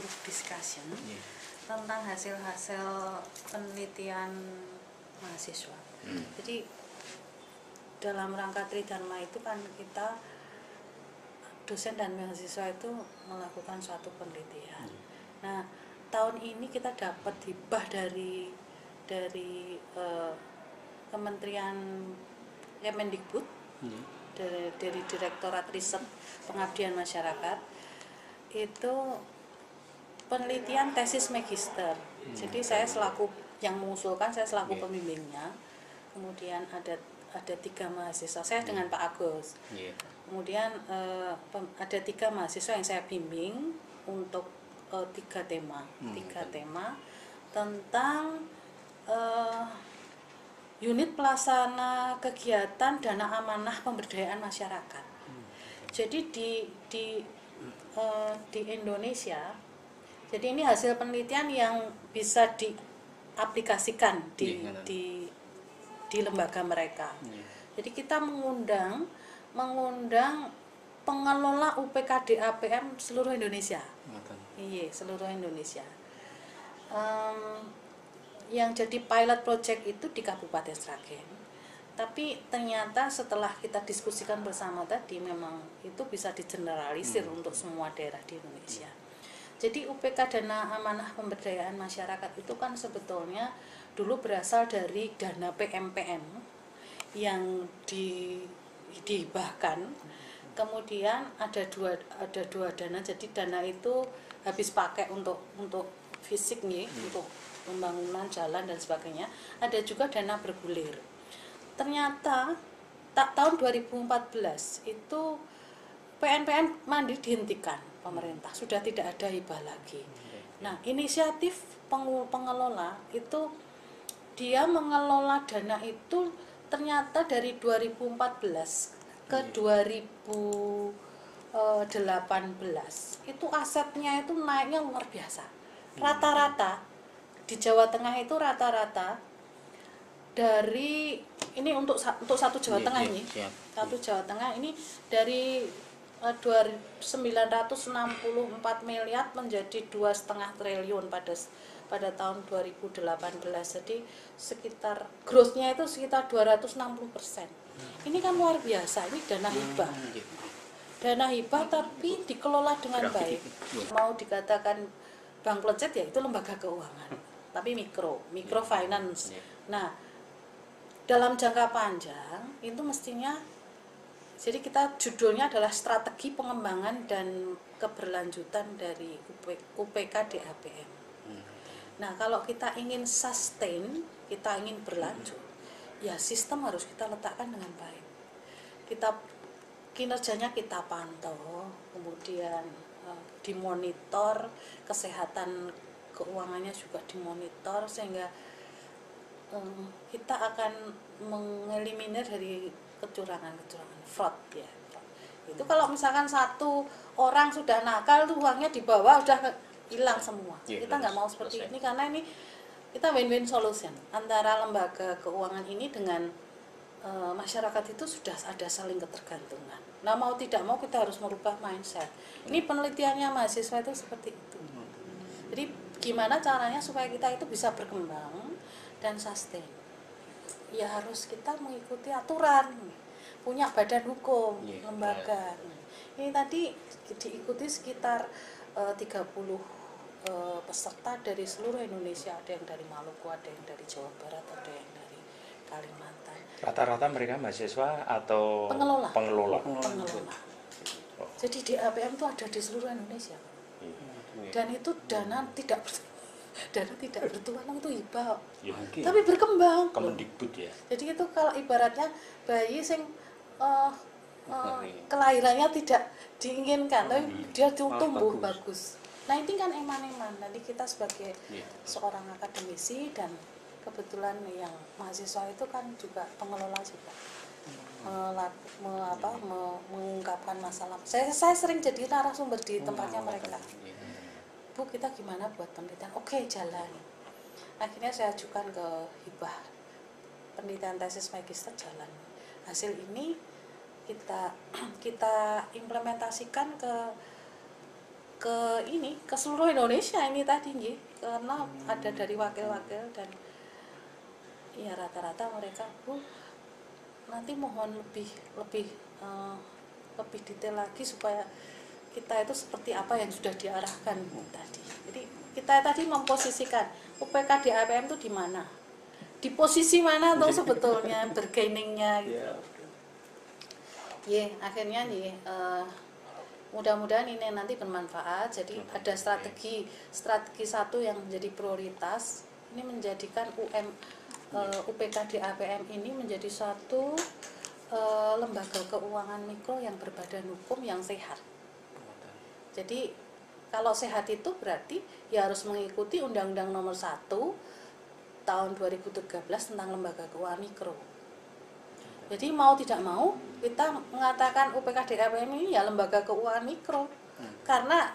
group discussion tentang hasil-hasil penelitian mahasiswa. Jadi dalam rangka Tridharma itu kan kita dosen dan mahasiswa itu melakukan suatu penelitian. Nah, tahun ini kita dapat hibah dari Kementerian Kemendikbud, dari Direktorat Riset Pengabdian Masyarakat, itu penelitian tesis magister. Jadi saya selaku yang mengusulkan, saya selaku pembimbingnya. Kemudian ada 3 mahasiswa, saya dengan Pak Agus. Kemudian ada 3 mahasiswa yang saya bimbing untuk 3 tema, 3 tema tentang unit pelaksana kegiatan dana amanah pemberdayaan masyarakat. Jadi di Indonesia, jadi ini hasil penelitian yang bisa diaplikasikan di lembaga mereka. Jadi kita mengundang pengelola UPK DAPM seluruh Indonesia. Iya, seluruh Indonesia. Yang jadi pilot project itu di Kabupaten Sragen. Tapi ternyata setelah kita diskusikan bersama tadi, memang itu bisa digeneralisir untuk semua daerah di Indonesia. Jadi UPK Dana Amanah Pemberdayaan Masyarakat itu kan sebetulnya dulu berasal dari dana PMPM yang dihibahkan. Kemudian ada dua dana. Jadi dana itu habis pakai untuk fisik nih, untuk pembangunan jalan dan sebagainya. Ada juga dana bergulir. Ternyata tahun 2014 itu PNPN mandiri dihentikan pemerintah, sudah tidak ada hibah lagi. Nah, inisiatif pengelola itu dia mengelola dana itu ternyata dari 2014 ke 2018 itu asetnya itu naiknya luar biasa. Rata-rata di Jawa Tengah itu rata-rata dari ini untuk satu Jawa Tengah ini, satu Jawa Tengah ini dari 964 miliar menjadi 2,5 triliun pada tahun 2018. Jadi sekitar growth-nya itu sekitar 260%. Ini kan luar biasa, ini dana hibah. Dana hibah tapi dikelola dengan baik. Mau dikatakan bank pelacet ya itu lembaga keuangan, tapi mikro finance. Nah, dalam jangka panjang itu mestinya, jadi kita judulnya adalah strategi pengembangan dan keberlanjutan dari UPK DAPM. Nah, kalau kita ingin sustain, kita ingin berlanjut, ya sistem harus kita letakkan dengan baik. Kinerjanya kita pantau, kemudian dimonitor, kesehatan keuangannya juga dimonitor, sehingga kita akan mengeliminir dari kecurangan fraud ya. Itu kalau misalkan satu orang sudah nakal tuh uangnya dibawa udah hilang semua. Kita nggak mau seperti ini, karena ini kita win-win solution antara lembaga keuangan ini dengan masyarakat. Itu sudah ada saling ketergantungan. Nah, mau tidak mau kita harus merubah mindset. Ini penelitiannya mahasiswa itu seperti itu. Jadi gimana caranya supaya kita itu bisa berkembang dan sustain? Ya harus kita mengikuti aturan, punya badan hukum, lembaga. Ini tadi diikuti sekitar 30 peserta dari seluruh Indonesia. Ada yang dari Maluku, ada yang dari Jawa Barat, ada yang dari Kalimantan. Rata-rata mereka mahasiswa atau pengelola. Jadi DAPM itu ada di seluruh Indonesia. Dan itu dana tidak bertualang, itu hibah. Tapi berkembang. Kemendikbud ya. Jadi itu kalau ibaratnya bayi sing kelahirannya tidak diinginkan, tapi dia tumbuh bagus. Nah, ini kan eman-eman. Nanti kita sebagai seorang akademisi dan kebetulan yang mahasiswa itu kan juga pengelola juga, mengungkapkan masalah. Saya sering jadi narasumber di tempatnya mereka. Bu, kita gimana buat penelitian? Oke, jalan. Akhirnya saya ajukan ke hibah penelitian tesis magister, jalan. Hasil ini kita implementasikan ke ke seluruh Indonesia ini tadi nggih, karena ada dari wakil-wakil dan ya rata-rata mereka nanti mohon lebih lebih lebih detail lagi supaya kita itu seperti apa yang sudah diarahkan tadi. Jadi kita tadi memposisikan UPK di APM itu di mana, di posisi mana tuh sebetulnya bergainingnya gitu. Akhirnya mudah-mudahan ini nanti bermanfaat. Jadi ada strategi satu yang menjadi prioritas, ini menjadikan UPK di APM ini menjadi suatu lembaga keuangan mikro yang berbadan hukum yang sehat. Jadi kalau sehat itu berarti ya harus mengikuti Undang-Undang Nomor 1 tahun 2013 tentang lembaga keuangan mikro. Jadi mau tidak mau kita mengatakan UPK di APM ini ya lembaga keuangan mikro, karena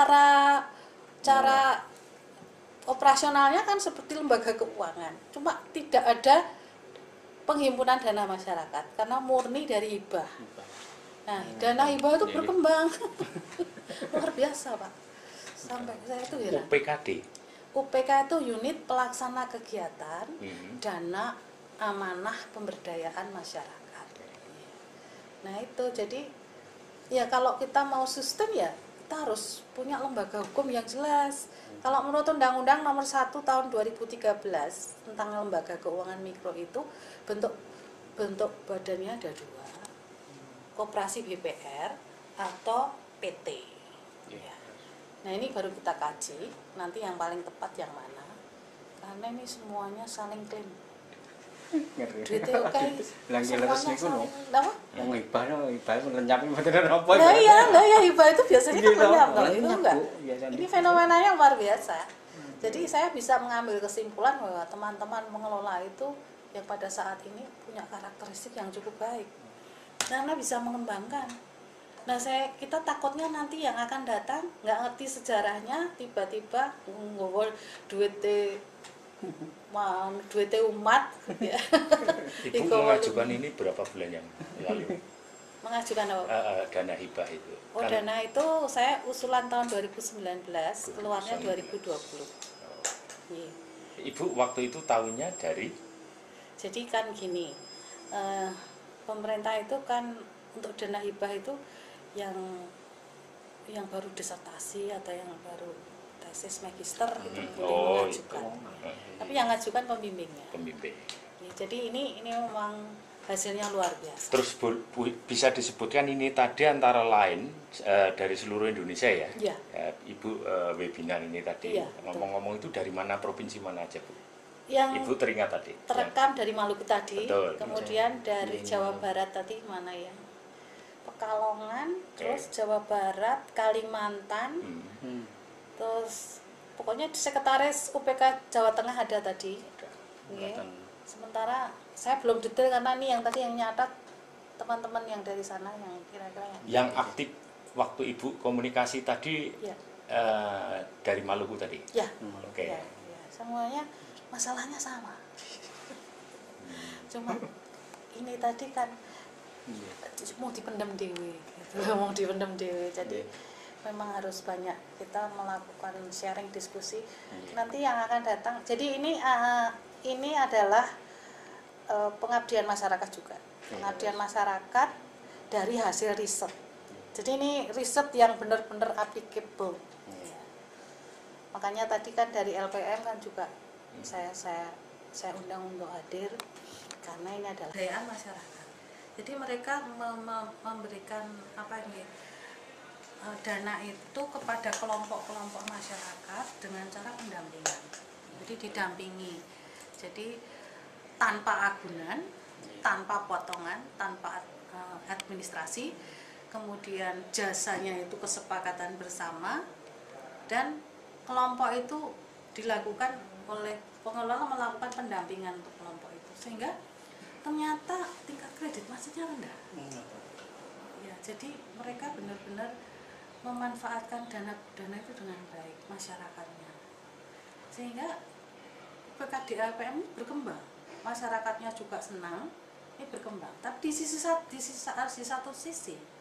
cara operasionalnya kan seperti lembaga keuangan, cuma tidak ada penghimpunan dana masyarakat karena murni dari hibah. Nah, dana hibah itu berkembang luar biasa, Pak. Sampai saya itu heran. UPK itu unit pelaksana kegiatan dana amanah pemberdayaan masyarakat. Nah itu jadi ya kalau kita mau sistem ya kita harus punya lembaga hukum yang jelas. Kalau menurut Undang-Undang Nomor 1 tahun 2013 tentang lembaga keuangan mikro itu bentuk badannya ada 2, koperasi BPR atau PT. Ya. Nah ini baru kita kaji nanti yang paling tepat yang mana, karena ini semuanya saling klaim. Duitnya oke. Lagi leres niku lho. Napa? Wong hibah lenyap mboten apa. Lah ya hibah itu biasanya kan lenyap, kalau itu enggak. Ini fenomenanya luar biasa. Jadi saya bisa mengambil kesimpulan bahwa teman-teman mengelola itu yang pada saat ini punya karakteristik yang cukup baik. Karena bisa mengembangkan. Nah, kita takutnya nanti yang akan datang nggak ngerti sejarahnya, tiba-tiba nggowo duitnya umat gitu ya. Ibu mengajukan ini berapa bulan yang lalu? Mengajukan apa? Dana hibah itu. Dana itu saya usulan tahun 2019, keluarnya 2020. Ibu waktu itu tahunya dari? Jadi kan gini, pemerintah itu kan untuk dana hibah itu yang baru disertasi atau yang baru tesis magister itu boleh mengajukan. Tapi yang ngajukan pembimbingnya. Pembimbing. Ya, jadi ini memang hasilnya luar biasa. Terus bisa disebutkan ini tadi antara lain dari seluruh Indonesia ya? Iya. Ibu webinar ini tadi ngomong-ngomong itu dari mana, provinsi mana aja Bu? Yang Ibu teringat tadi? Terekam dari Maluku tadi, betul, kemudian dari Jawa Barat tadi mana ya? Pekalongan, terus Jawa Barat, Kalimantan, terus pokoknya sekretaris UPK Jawa Tengah ada tadi. Sementara saya belum detail karena ini yang tadi yang nyatat teman-teman yang dari sana yang kira-kira yang aktif waktu Ibu komunikasi tadi ya. Dari Maluku tadi. Ya. Oke. Ya. Semuanya masalahnya sama. Cuma ini tadi kan mau dipendam dewe gitu. Mau dipendam dewe. Jadi memang harus banyak kita melakukan sharing diskusi. Nanti yang akan datang. Jadi ini adalah pengabdian masyarakat juga. Pengabdian masyarakat dari hasil riset. Jadi ini riset yang benar-benar applicable. Ya. Makanya tadi kan dari LPM kan juga saya undang untuk hadir karena ini adalah dayaan masyarakat. Jadi mereka memberikan dana itu kepada kelompok-kelompok masyarakat dengan cara pendampingan. Jadi didampingi. Jadi tanpa agunan, tanpa potongan, tanpa administrasi, kemudian jasanya itu kesepakatan bersama, dan kelompok itu dilakukan oleh pengelola melakukan pendampingan untuk kelompok itu, sehingga ternyata tingkat kredit macetnya rendah. Ya, jadi mereka benar-benar memanfaatkan dana itu dengan baik masyarakatnya, sehingga PKD APM ini berkembang, masyarakatnya juga senang, ini berkembang. Tapi di satu sisi